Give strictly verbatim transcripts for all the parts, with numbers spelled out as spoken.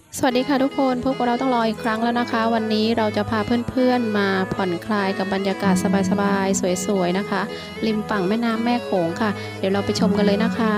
สวัสดีค่ะทุกคนพบกับเราต้องรออีกครั้งแล้วนะคะวันนี้เราจะพาเพื่อนๆมาผ่อนคลายกับบรรยากาศสบายๆสวยๆนะคะริมฝั่งแม่น้ำแม่โขงค่ะเดี๋ยวเราไปชมกันเลยนะคะ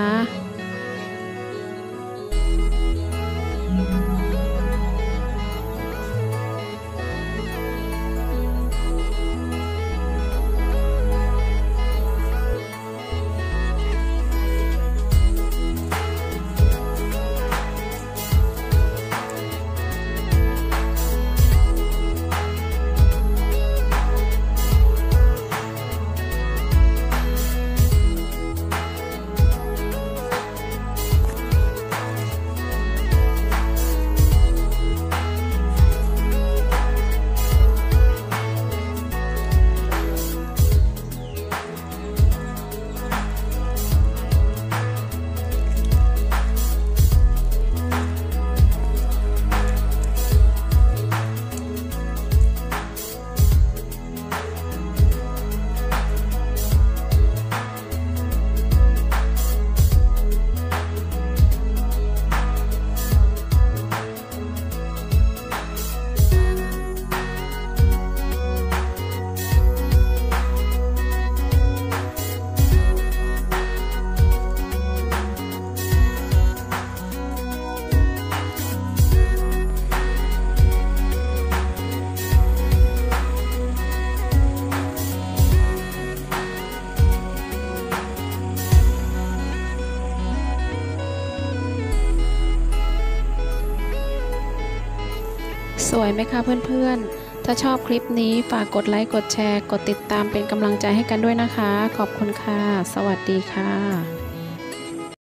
สวยไหมคะเพื่อนๆถ้าชอบคลิปนี้ฝากกดไลค์กดแชร์กดติดตามเป็นกำลังใจให้กันด้วยนะคะขอบคุณค่ะสวัสดีค่ะ